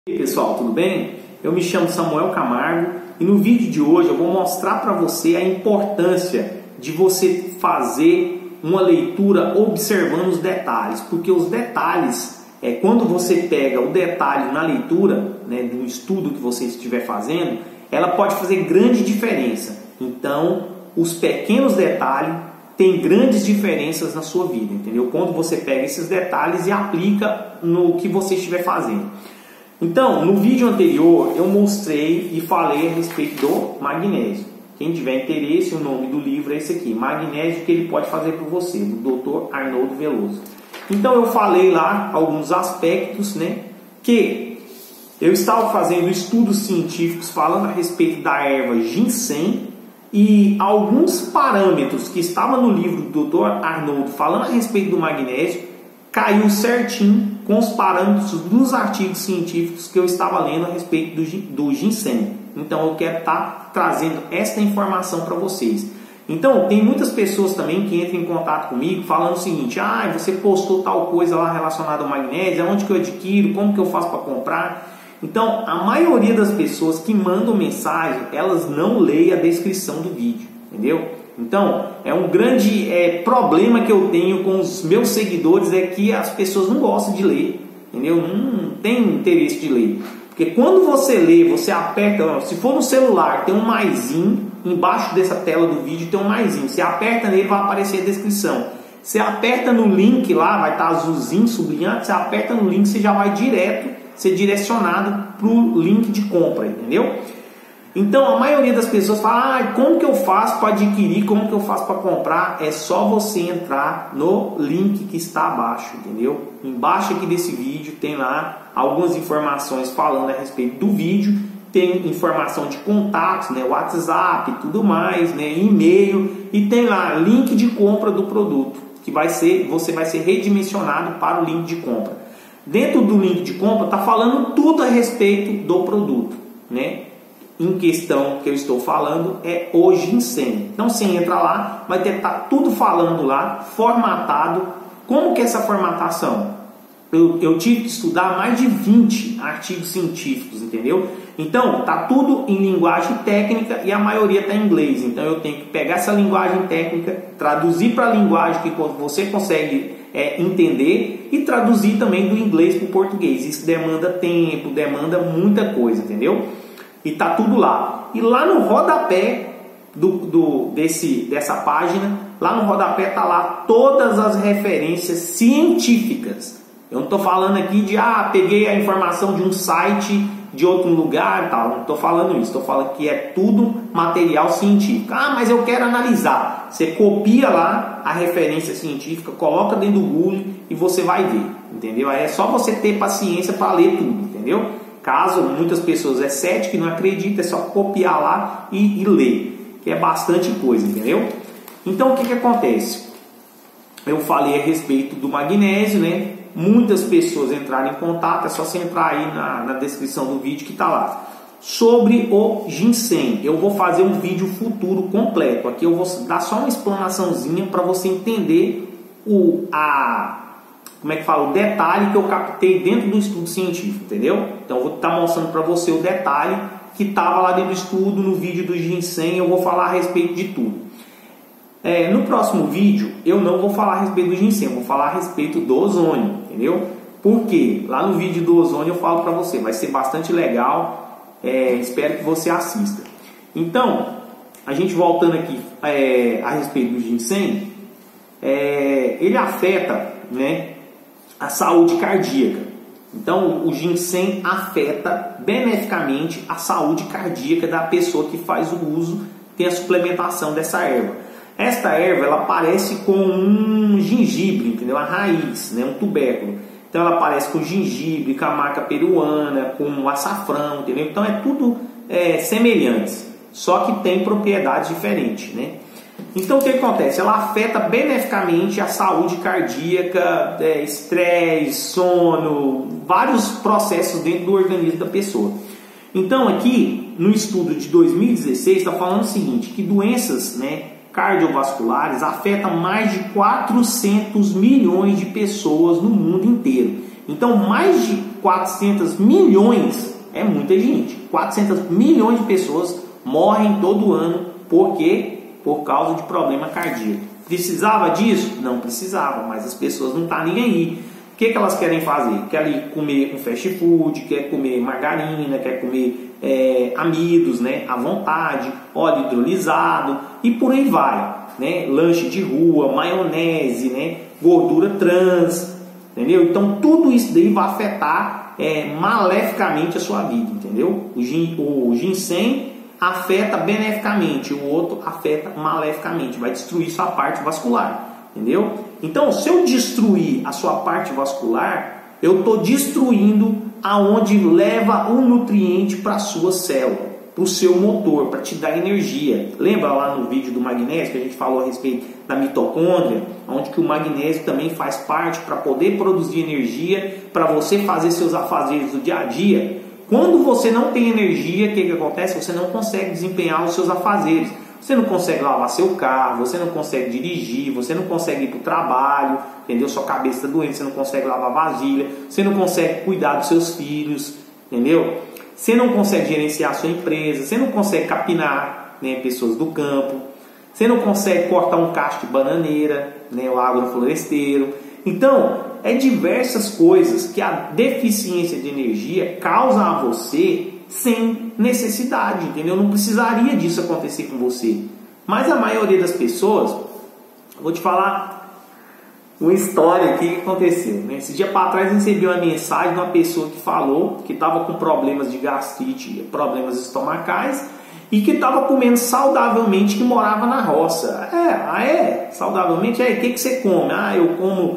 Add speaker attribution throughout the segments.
Speaker 1: E aí, pessoal, tudo bem? Eu me chamo Samuel Camargo e no vídeo de hoje eu vou mostrar para você a importância de você fazer uma leitura observando os detalhes, porque os detalhes, quando você pega o detalhe na leitura, né, do estudo que você estiver fazendo, ela pode fazer grande diferença. Então, os pequenos detalhes têm grandes diferenças na sua vida, entendeu? Quando você pega esses detalhes e aplica no que você estiver fazendo. Então, no vídeo anterior eu mostrei e falei a respeito do magnésio. Quem tiver interesse, o nome do livro é esse aqui, Magnésio, que ele pode fazer por você, do Dr. Arnoldo Veloso. Então eu falei lá alguns aspectos, né, que eu estava fazendo estudos científicos falando a respeito da erva ginseng e alguns parâmetros que estavam no livro do Dr. Arnoldo falando a respeito do magnésio caiu certinho com os parâmetros dos artigos científicos que eu estava lendo a respeito do ginseng. Então eu quero estar trazendo esta informação para vocês. Então tem muitas pessoas também que entram em contato comigo falando o seguinte: você postou tal coisa lá relacionada ao magnésio, onde que eu adquiro, como que eu faço para comprar? Então a maioria das pessoas que mandam mensagem, elas não leem a descrição do vídeo, entendeu? Então, é um grande problema que eu tenho com os meus seguidores, é que as pessoas não gostam de ler, entendeu? Não tem interesse de ler. Porque quando você lê, você aperta, se for no celular, tem um maisinho, embaixo dessa tela do vídeo tem um maisinho. Você aperta nele, vai aparecer a descrição. Você aperta no link lá, vai estar azulzinho, sublinhado, você aperta no link, você já vai direto ser direcionado para o link de compra, entendeu? Então a maioria das pessoas fala: como que eu faço para adquirir, como que eu faço para comprar? É só você entrar no link que está abaixo, entendeu? Embaixo aqui desse vídeo tem lá algumas informações falando a respeito do vídeo, tem informação de contatos, né, WhatsApp e tudo mais, né, e-mail, e tem lá link de compra do produto, que você vai ser redimensionado para o link de compra. Dentro do link de compra está falando tudo a respeito do produto, né? Em questão que eu estou falando é o ginseng. Então você entra lá, vai ter tudo falando lá, formatado. Como que é essa formatação? Eu tive que estudar mais de 20 artigos científicos, entendeu? Então tá tudo em linguagem técnica e a maioria está em inglês. Então eu tenho que pegar essa linguagem técnica, traduzir para a linguagem que você consegue entender e traduzir também do inglês para o português. Isso demanda tempo, demanda muita coisa, entendeu? E tá tudo lá. E lá no rodapé dessa página, lá no rodapé tá lá todas as referências científicas. Eu não estou falando aqui de peguei a informação de um site de outro lugar, tal. Não estou falando isso. Estou falando que é tudo material científico. Mas eu quero analisar. Você copia lá a referência científica, coloca dentro do Google e você vai ver, entendeu? Aí é só você ter paciência para ler tudo, entendeu? Caso muitas pessoas céticas, não acreditam, é só copiar lá e ler, que é bastante coisa, entendeu? Então o que acontece? Eu falei a respeito do magnésio, né? Muitas pessoas entraram em contato, é só você entrar aí na descrição do vídeo que está lá. Sobre o ginseng, eu vou fazer um vídeo futuro completo. Aqui eu vou dar só uma explanaçãozinha para você entender o detalhe que eu captei dentro do estudo científico, entendeu? Então eu vou estar mostrando para você o detalhe que estava lá dentro do estudo, no vídeo do ginseng, eu vou falar a respeito de tudo. No próximo vídeo eu não vou falar a respeito do ginseng, eu vou falar a respeito do ozônio, entendeu? Porque lá no vídeo do ozônio eu falo para você, vai ser bastante legal, espero que você assista. Então, a gente voltando aqui a respeito do ginseng, ele afeta, né, a saúde cardíaca. Então o ginseng afeta beneficamente a saúde cardíaca da pessoa que faz o uso, tem a suplementação dessa erva. Esta erva, ela parece com um gengibre, entendeu? A raiz, né? Um tubérculo. Então ela parece com gengibre, com a maca peruana, com o açafrão, entendeu? Então é tudo semelhante, só que tem propriedades diferentes, né? Então o que acontece? Ela afeta beneficamente a saúde cardíaca, estresse, sono, vários processos dentro do organismo da pessoa. Então aqui no estudo de 2016 está falando o seguinte, que doenças, né, cardiovasculares afetam mais de 400 milhões de pessoas no mundo inteiro. Então mais de 400 milhões, é muita gente, 400 milhões de pessoas morrem todo ano. Por quê? Por causa de problema cardíaco. Precisava disso? Não precisava, mas as pessoas não estão nem aí. O que elas querem fazer? Querem comer um fast food, quer comer margarina, quer comer amidos, né, à vontade, óleo hidrolisado e por aí vai, né? Lanche de rua, maionese, né, gordura trans, entendeu? Então tudo isso daí vai afetar maleficamente a sua vida, entendeu? O ginseng afeta beneficamente, o outro afeta maleficamente, vai destruir sua parte vascular, entendeu? Então, se eu destruir a sua parte vascular, eu estou destruindo aonde leva o nutriente para a sua célula, para o seu motor, para te dar energia. Lembra lá no vídeo do magnésio que a gente falou a respeito da mitocôndria, onde que o magnésio também faz parte para poder produzir energia para você fazer seus afazeres do dia a dia. Quando você não tem energia, o que acontece? Você não consegue desempenhar os seus afazeres. Você não consegue lavar seu carro, você não consegue dirigir, você não consegue ir para o trabalho, entendeu? Sua cabeça está doente, você não consegue lavar vasilha, você não consegue cuidar dos seus filhos, entendeu? Você não consegue gerenciar a sua empresa, você não consegue capinar, né, pessoas do campo, você não consegue cortar um cacho de bananeira, né, o agrofloresteiro. Então, diversas coisas que a deficiência de energia causa a você sem necessidade, entendeu? Não precisaria disso acontecer com você. Mas a maioria das pessoas, vou te falar uma história aqui que aconteceu, né? Esse dia para trás eu recebi uma mensagem de uma pessoa que falou que estava com problemas de gastrite, problemas estomacais e que estava comendo saudavelmente, que morava na roça. Saudavelmente? O que você come? Eu como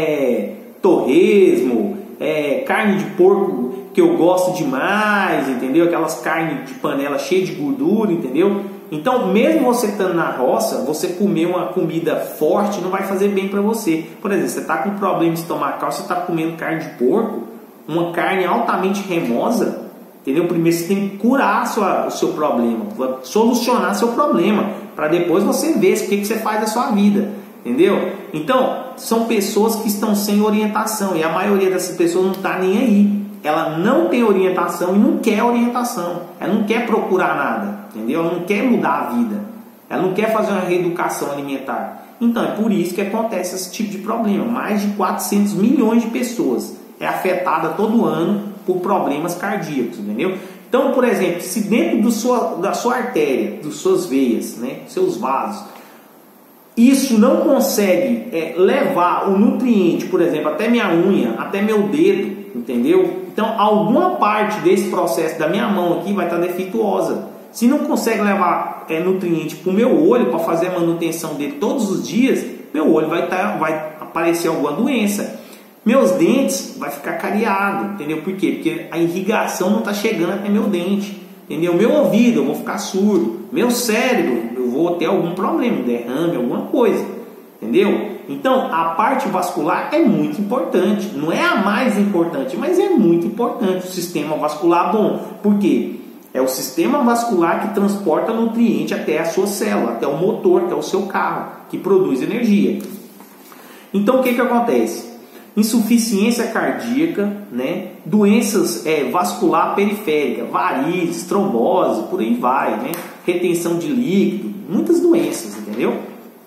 Speaker 1: torresmo, carne de porco que eu gosto demais, entendeu? Aquelas carnes de panela cheias de gordura, entendeu? Então, mesmo você estando na roça, você comer uma comida forte não vai fazer bem para você. Por exemplo, você está com problema estomacal, você está comendo carne de porco, uma carne altamente cremosa, entendeu? Primeiro você tem que curar o seu problema, solucionar seu problema, para depois você ver o que você faz da sua vida, entendeu? Então, são pessoas que estão sem orientação, e a maioria dessas pessoas não está nem aí. Ela não tem orientação e não quer orientação. Ela não quer procurar nada, entendeu? Ela não quer mudar a vida. Ela não quer fazer uma reeducação alimentar. Então é por isso que acontece esse tipo de problema. Mais de 400 milhões de pessoas é afetada todo ano por problemas cardíacos, entendeu? Então, por exemplo, se dentro da sua artéria, das suas veias, né, seus vasos, isso não consegue levar o nutriente, por exemplo, até minha unha, até meu dedo, entendeu? Então, alguma parte desse processo da minha mão aqui vai estar defeituosa. Se não consegue levar nutriente para o meu olho, para fazer a manutenção dele todos os dias, meu olho vai aparecer alguma doença. Meus dentes vai ficar cariado, entendeu? Por quê? Porque a irrigação não está chegando até meu dente, entendeu? Meu ouvido, eu vou ficar surdo. Meu cérebro, eu vou ter algum problema, derrame, alguma coisa, entendeu? Então, a parte vascular é muito importante. Não é a mais importante, mas é muito importante. O sistema vascular bom. Por quê? É o sistema vascular que transporta nutriente até a sua célula, até o motor, que é o seu carro, que produz energia. Então, o que acontece? Insuficiência cardíaca, né? Doenças vascular periférica, varizes, trombose, por aí vai, né? Retenção de líquido, muitas doenças, entendeu?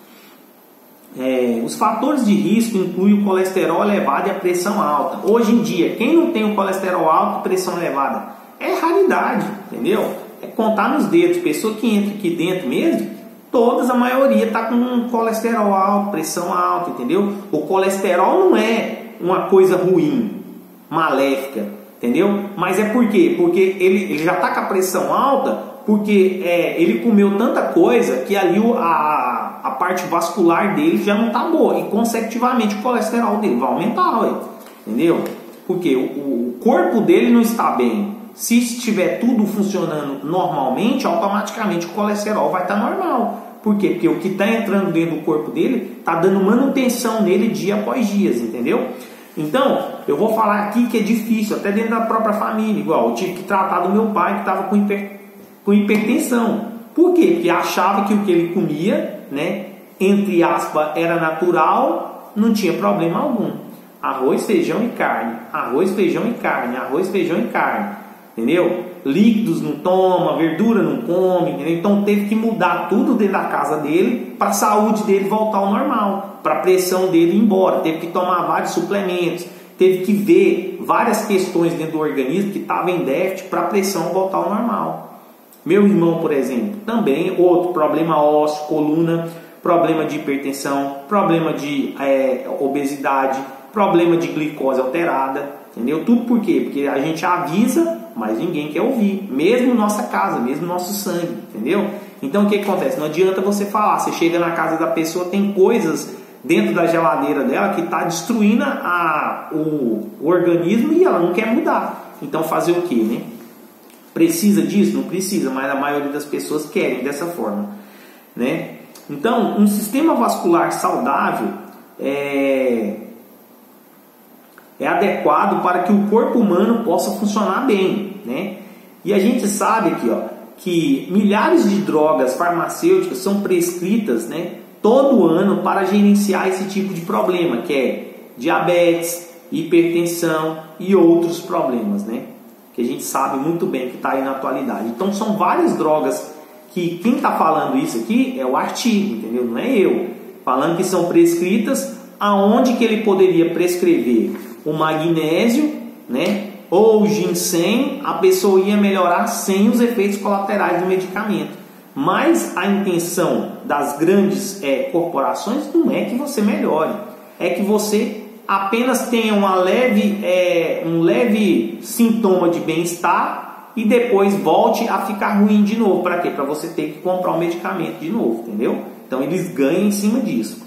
Speaker 1: Os fatores de risco incluem o colesterol elevado e a pressão alta. Hoje em dia, quem não tem o colesterol alto e pressão elevada? É raridade, entendeu? É contar nos dedos. Pessoa que entra aqui dentro mesmo, a maioria está com colesterol alto, pressão alta, entendeu? O colesterol não é uma coisa ruim, maléfica, entendeu? Mas é por quê? Porque ele já está com a pressão alta, porque ele comeu tanta coisa que ali a parte vascular dele já não está boa, e consecutivamente o colesterol dele vai aumentar, entendeu? Porque o corpo dele não está bem. Se estiver tudo funcionando normalmente, automaticamente o colesterol vai estar normal. Por quê? Porque o que está entrando dentro do corpo dele está dando manutenção nele dia após dia, entendeu? Então, eu vou falar aqui que é difícil, até dentro da própria família. Igual, eu tive que tratar do meu pai que estava com hipertensão. Por quê? Porque achava que o que ele comia, né, entre aspas, era natural, não tinha problema algum. arroz, feijão e carne, arroz, feijão e carne, arroz, feijão e carne, entendeu? Líquidos não toma, verdura não come, entendeu? Então teve que mudar tudo dentro da casa dele para a saúde dele voltar ao normal, para a pressão dele ir embora, teve que tomar vários suplementos, teve que ver várias questões dentro do organismo que estavam em déficit para a pressão voltar ao normal. Meu irmão, por exemplo, também outro problema ósseo, coluna, problema de hipertensão, problema de obesidade, problema de glicose alterada, entendeu? Tudo por quê? Porque a gente avisa, mas ninguém quer ouvir, mesmo nossa casa, mesmo nosso sangue, entendeu? Então o que acontece? Não adianta você falar, você chega na casa da pessoa, tem coisas dentro da geladeira dela que está destruindo o organismo e ela não quer mudar. Então fazer o que, né? Precisa disso? Não precisa, mas a maioria das pessoas querem dessa forma, né? Então, um sistema vascular saudável é adequado para que o corpo humano possa funcionar bem, né? E a gente sabe aqui, ó, que milhares de drogas farmacêuticas são prescritas, né, todo ano para gerenciar esse tipo de problema, que é diabetes, hipertensão e outros problemas, né? Que a gente sabe muito bem que está aí na atualidade. Então são várias drogas que quem está falando isso aqui é o artigo, entendeu? Não é eu. Falando que são prescritas, aonde que ele poderia prescrever o magnésio, né, ou o ginseng, a pessoa ia melhorar sem os efeitos colaterais do medicamento. Mas a intenção das grandes corporações não é que você melhore, é que você apenas tenha um leve sintoma de bem-estar e depois volte a ficar ruim de novo. Para quê? Para você ter que comprar um medicamento de novo, entendeu? Então eles ganham em cima disso.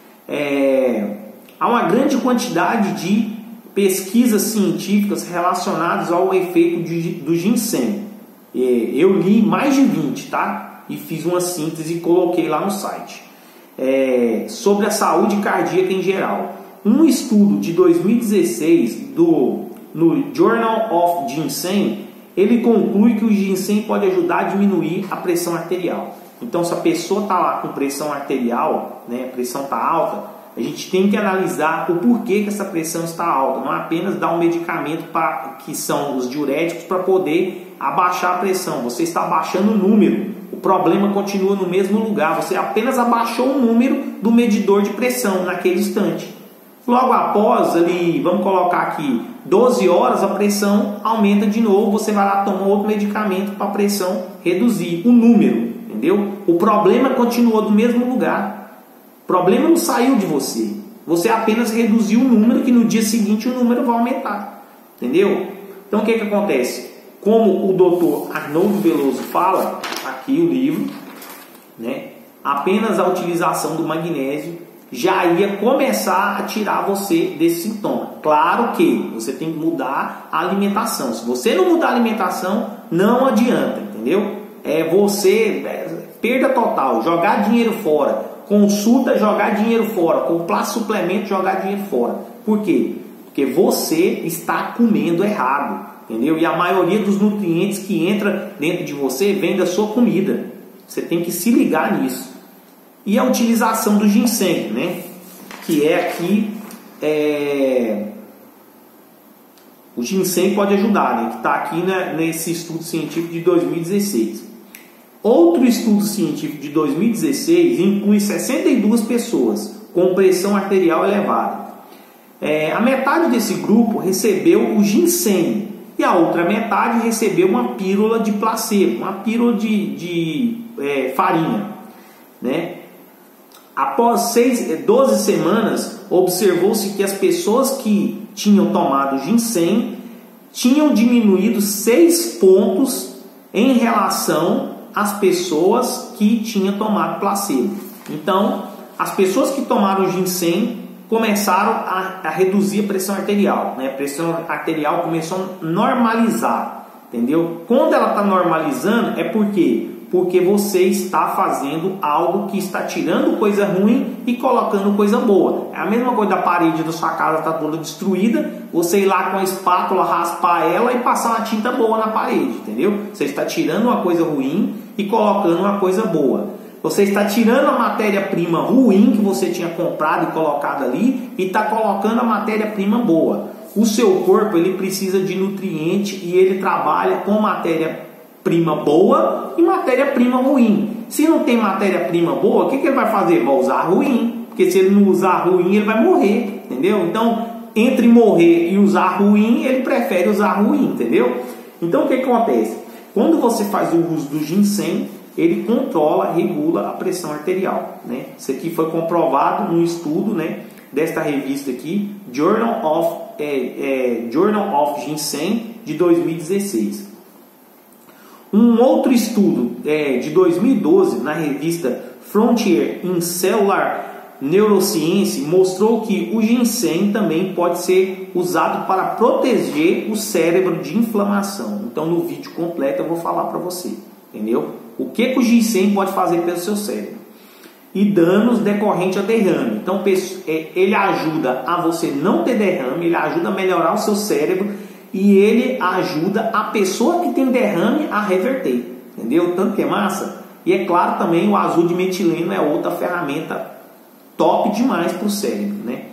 Speaker 1: Há uma grande quantidade de pesquisas científicas relacionadas ao efeito do ginseng. Eu li mais de 20, tá? E fiz uma síntese e coloquei lá no site. Sobre a saúde cardíaca em geral. Um estudo de 2016 no Journal of Ginseng, ele conclui que o ginseng pode ajudar a diminuir a pressão arterial. Então, se a pessoa está lá com pressão arterial, né, a pressão está alta, a gente tem que analisar o porquê que essa pressão está alta. Não é apenas dar um medicamento que são os diuréticos para poder abaixar a pressão. Você está abaixando o número. O problema continua no mesmo lugar. Você apenas abaixou o número do medidor de pressão naquele instante. Logo após, ali, vamos colocar aqui, 12 horas, a pressão aumenta de novo. Você vai lá tomar outro medicamento para a pressão reduzir o número. Entendeu? O problema continua do mesmo lugar. O problema não saiu de você. Você apenas reduziu o número, que no dia seguinte o número vai aumentar. Entendeu? Então o que acontece? Como o Dr. Arnoldo Veloso fala, aqui o livro, né, apenas a utilização do magnésio já ia começar a tirar você desse sintoma. Claro que você tem que mudar a alimentação. Se você não mudar a alimentação, não adianta, entendeu? Perda total, jogar dinheiro fora. Consulta, jogar dinheiro fora. Comprar suplemento, jogar dinheiro fora. Por quê? Porque você está comendo errado, entendeu? E a maioria dos nutrientes que entra dentro de você vem da sua comida. Você tem que se ligar nisso. E a utilização do ginseng, né? Que é aqui... O ginseng pode ajudar, né? Que está aqui nesse estudo científico de 2016. Outro estudo científico de 2016 inclui 62 pessoas com pressão arterial elevada. A metade desse grupo recebeu o ginseng e a outra metade recebeu uma pílula de placebo, uma pílula de farinha, né? Após 12 semanas, observou-se que as pessoas que tinham tomado ginseng tinham diminuído 6 pontos em relação às pessoas que tinham tomado placebo. Então, as pessoas que tomaram ginseng começaram a reduzir a pressão arterial, né? A pressão arterial começou a normalizar, entendeu? Quando ela está normalizando, é por quê? Porque você está fazendo algo que está tirando coisa ruim e colocando coisa boa. É a mesma coisa da parede da sua casa está toda destruída, você ir lá com a espátula, raspar ela e passar uma tinta boa na parede, entendeu? Você está tirando uma coisa ruim e colocando uma coisa boa. Você está tirando a matéria-prima ruim que você tinha comprado e colocado ali e está colocando a matéria-prima boa. O seu corpo ele precisa de nutriente e ele trabalha com matéria-prima boa e matéria-prima ruim. Se não tem matéria-prima boa, o que ele vai fazer? Vai usar ruim, porque se ele não usar ruim, ele vai morrer, entendeu? Então, entre morrer e usar ruim, ele prefere usar ruim, entendeu? Então, o que acontece? Quando você faz o uso do ginseng, ele controla, regula a pressão arterial, né? Isso aqui foi comprovado num estudo, né, desta revista aqui, Journal of Ginseng, de 2016. Um outro estudo de 2012, na revista Frontier in Cellular Neuroscience, mostrou que o ginseng também pode ser usado para proteger o cérebro de inflamação. Então, no vídeo completo eu vou falar para você, entendeu? O que o ginseng pode fazer pelo seu cérebro e danos decorrentes a derrame. Então, ele ajuda a você não ter derrame, ele ajuda a melhorar o seu cérebro e ele ajuda a pessoa que tem derrame a reverter, entendeu? Tanto que é massa. E é claro também o azul de metileno é outra ferramenta top demais para o cérebro, né?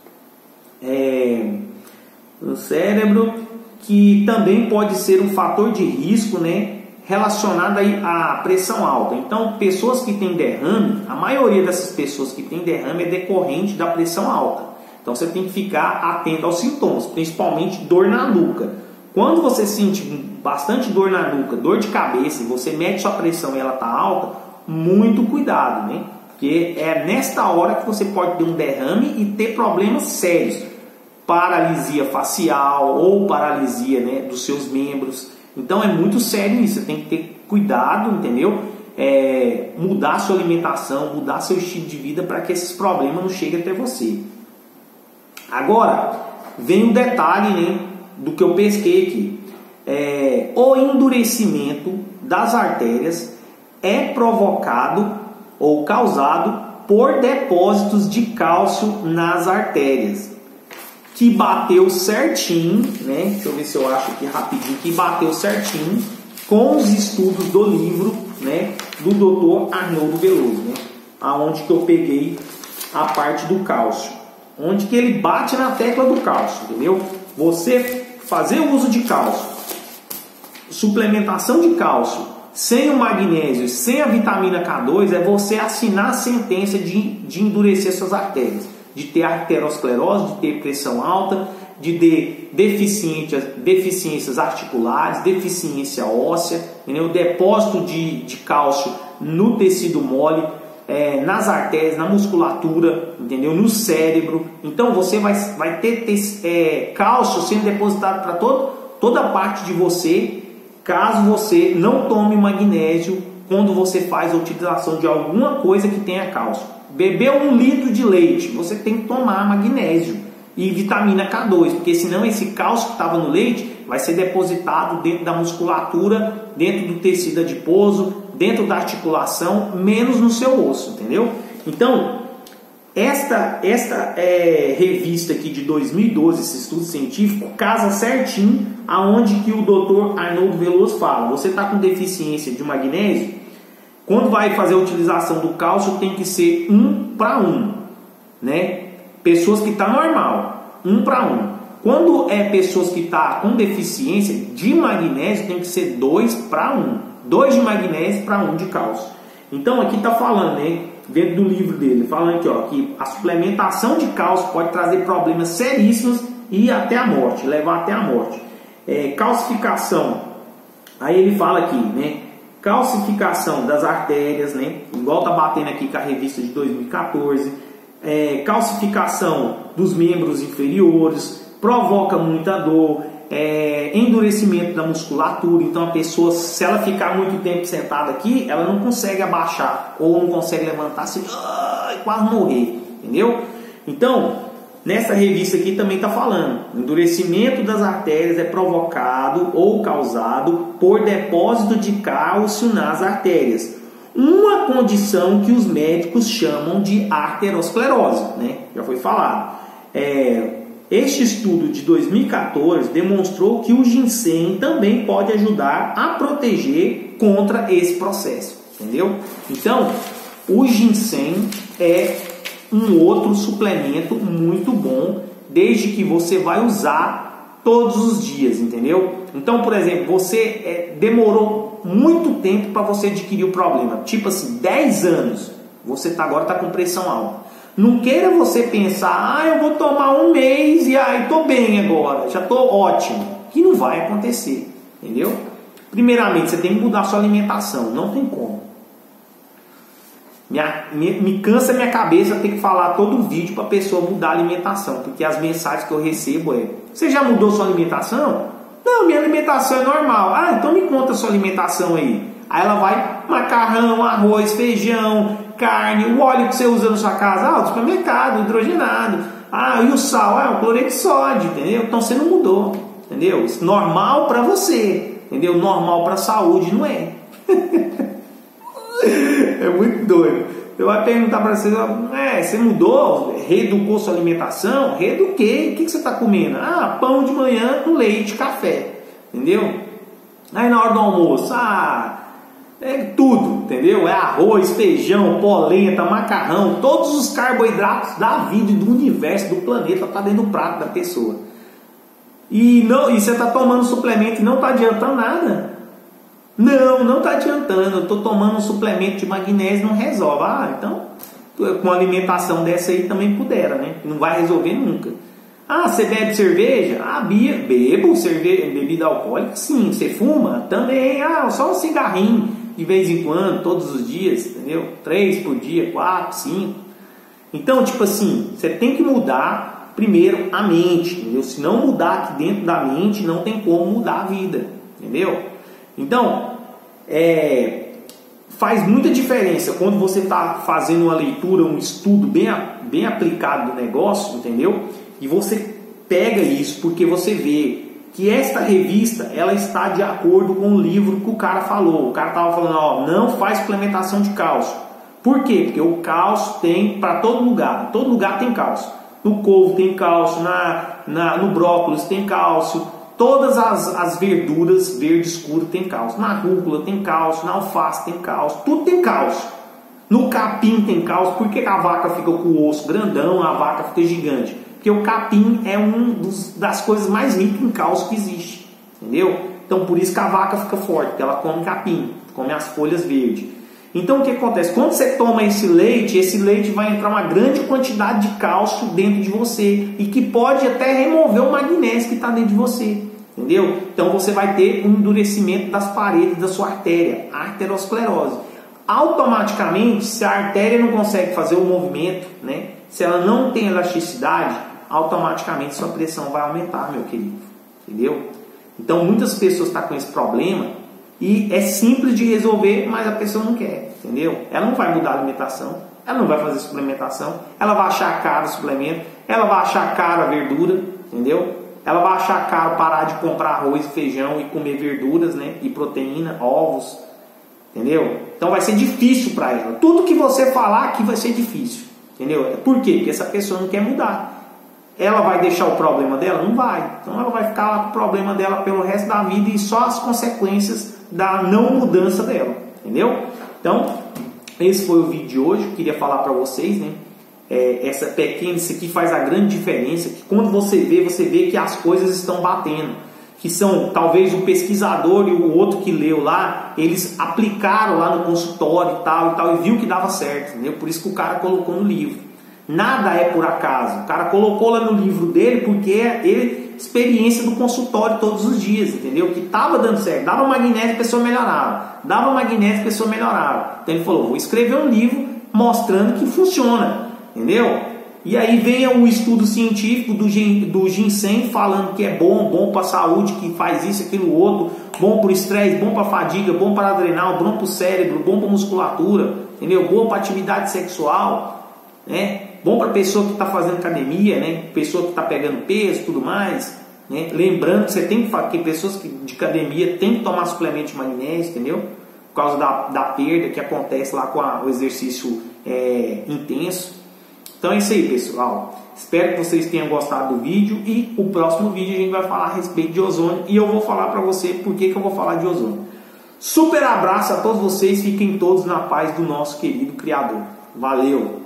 Speaker 1: O cérebro que também pode ser um fator de risco, né, relacionado aí à pressão alta. Então, pessoas que têm derrame, a maioria dessas pessoas que têm derrame é decorrente da pressão alta. Então, você tem que ficar atento aos sintomas, principalmente dor na nuca. Quando você sente bastante dor na nuca, dor de cabeça, e você mede sua pressão e ela está alta, muito cuidado, né? Porque é nesta hora que você pode ter um derrame e ter problemas sérios. Paralisia facial ou paralisia, né, dos seus membros. Então é muito sério isso, você tem que ter cuidado, entendeu? Mudar sua alimentação, mudar seu estilo de vida para que esses problemas não cheguem até você. Agora, vem um detalhe, né, do que eu pesquei aqui. O endurecimento das artérias é provocado ou causado por depósitos de cálcio nas artérias, que bateu certinho, né? Deixa eu ver se eu acho aqui rapidinho, que bateu certinho com os estudos do livro, né, do Dr. Arnoldo Veloso, né? Aonde que eu peguei a parte do cálcio, onde que ele bate na tecla do cálcio, entendeu? Você fazer o uso de cálcio, suplementação de cálcio, sem o magnésio, sem a vitamina K2, é você assinar a sentença de endurecer suas artérias, de ter arteriosclerose, de ter pressão alta, de ter deficiências articulares, deficiência óssea, entendeu? Depósito de cálcio no tecido mole, nas artérias, na musculatura, entendeu? No cérebro. Então você vai ter cálcio sendo depositado para toda a parte de você, caso você não tome magnésio quando você faz a utilização de alguma coisa que tenha cálcio. Bebeu 1 litro de leite, você tem que tomar magnésio e vitamina K2, porque senão esse cálcio que estava no leite vai ser depositado dentro da musculatura, dentro do tecido adiposo, dentro da articulação, menos no seu osso, entendeu? Então, esta revista aqui de 2012, esse estudo científico, casa certinho aonde que o Dr. Arnoldo Veloso fala. Você está com deficiência de magnésio? Quando vai fazer a utilização do cálcio, tem que ser 1 para 1, né? Pessoas que estão normal, 1 para 1. Quando é pessoas que estão com deficiência de magnésio, tem que ser 2 para 1. 2 de magnésio para 1 de cálcio. Então aqui está falando, né, dentro do livro dele, falando aqui, ó, que a suplementação de cálcio pode trazer problemas seríssimos e até a morte, levar até a morte. Calcificação, aí ele fala aqui, né, calcificação das artérias, né, igual tá batendo aqui com a revista de 2014, calcificação dos membros inferiores, provoca muita dor, endurecimento da musculatura. Então a pessoa, se ela ficar muito tempo sentada aqui, ela não consegue abaixar ou não consegue levantar assim, quase morrer, entendeu? Então, nessa revista aqui também está falando, o endurecimento das artérias é provocado ou causado por depósito de cálcio nas artérias, uma condição que os médicos chamam de arteriosclerose, né? Já foi falado. Este estudo de 2014 demonstrou que o ginseng também pode ajudar a proteger contra esse processo, entendeu? Então, o ginseng é um outro suplemento muito bom, desde que você vai usar todos os dias, entendeu? Então, por exemplo, você demorou muito tempo para você adquirir o problema, tipo assim, 10 anos, você agora está com pressão alta. Não queira você pensar, eu vou tomar um mês e tô bem agora, já tô ótimo, que não vai acontecer, entendeu? Primeiramente, você tem que mudar a sua alimentação, não tem como. Me cansa minha cabeça ter que falar todo vídeo para a pessoa mudar a alimentação, porque as mensagens que eu recebo você já mudou sua alimentação? Não, minha alimentação é normal. Então me conta a sua alimentação aí. Aí ela vai, macarrão, arroz, feijão, carne, o óleo que você usa na sua casa, do supermercado, hidrogenado. E o sal, o cloreto de sódio, entendeu? Então você não mudou, entendeu? Isso normal para você, entendeu? Normal para a saúde não é. É muito doido. Eu vou perguntar para você, você mudou, reeducou sua alimentação? Reeduquei. O que você está comendo? Pão de manhã com leite, café, entendeu? Aí na hora do almoço, é tudo, entendeu? É arroz, feijão, polenta, macarrão, todos os carboidratos da vida, do universo, do planeta, tá dentro do prato da pessoa. E você está tomando suplemento e não está adiantando nada. Não está adiantando. Eu estou tomando um suplemento de magnésio, não resolve. Então, com uma alimentação dessa aí também pudera, né? Não vai resolver nunca. Você bebe cerveja? Bebo cerveja, bebida alcoólica, sim. Você fuma? Também. Só um cigarrinho de vez em quando, todos os dias, entendeu? 3 por dia, 4, 5. Então, tipo assim, você tem que mudar primeiro a mente, entendeu? Se não mudar aqui dentro da mente, não tem como mudar a vida, entendeu? Então, faz muita diferença quando você está fazendo uma leitura, um estudo bem aplicado do negócio, entendeu? E você pega isso porque você vê que esta revista ela está de acordo com o livro que o cara falou. O cara estava falando, não faz suplementação de cálcio. Por quê? Porque o cálcio tem para todo lugar. Todo lugar tem cálcio. No couve tem cálcio, no brócolis tem cálcio. Todas as verduras verde escuro tem cálcio. Na rúcula tem cálcio, na alface tem cálcio, tudo tem cálcio. No capim tem cálcio. Por que a vaca fica com o osso grandão, a vaca fica gigante? Porque o capim é das coisas mais ricas em cálcio que existe. Entendeu? Então por isso que a vaca fica forte, porque ela come capim, come as folhas verdes. Então o que acontece? Quando você toma esse leite vai entrar uma grande quantidade de cálcio dentro de você e que pode até remover o magnésio que está dentro de você, entendeu? Então você vai ter um endurecimento das paredes da sua artéria, a arteriosclerose. Automaticamente, se a artéria não consegue fazer o movimento, né? Se ela não tem elasticidade, automaticamente sua pressão vai aumentar, meu querido, entendeu? Então muitas pessoas estão com esse problema. E é simples de resolver, mas a pessoa não quer, entendeu? Ela não vai mudar a alimentação, ela não vai fazer suplementação, ela vai achar caro o suplemento, ela vai achar caro a verdura, entendeu? Ela vai achar caro parar de comprar arroz e feijão e comer verduras, né? E proteína, ovos, entendeu? Então vai ser difícil para ela. Tudo que você falar aqui vai ser difícil, entendeu? Por quê? Porque essa pessoa não quer mudar. Ela vai deixar o problema dela? Não vai. Então ela vai ficar lá com o problema dela pelo resto da vida e só as consequências da não mudança dela, entendeu? Então, esse foi o vídeo de hoje. Eu queria falar para vocês, né? Isso aqui faz a grande diferença. Que quando você vê que as coisas estão batendo. Que são, talvez o pesquisador e o outro que leu lá, eles aplicaram lá no consultório e tal, e viu que dava certo, entendeu? Por isso que o cara colocou no livro. Nada é por acaso. O cara colocou lá no livro dele porque ele experiência do consultório todos os dias, entendeu? Que estava dando certo. Dava magnésio, a pessoa melhorava. Dava magnésio, a pessoa melhorava. Então ele falou, vou escrever um livro mostrando que funciona, entendeu? E aí vem o estudo científico do ginseng falando que é bom para a saúde, que faz isso, aquilo, outro, bom para o estresse, bom para a fadiga, bom para a adrenal, bom para o cérebro, bom para a musculatura, entendeu? Bom para a atividade sexual, né? Bom para pessoa que está fazendo academia, né? Pessoa que está pegando peso, tudo mais, né? Lembrando que você tem que pessoas de academia tem que tomar suplemento de magnésio, entendeu? Por causa da perda que acontece lá com o exercício intenso. Então é isso aí, pessoal. Espero que vocês tenham gostado do vídeo e o próximo vídeo a gente vai falar a respeito de ozônio e eu vou falar para você por que eu vou falar de ozônio. Super abraço a todos vocês, fiquem todos na paz do nosso querido Criador. Valeu!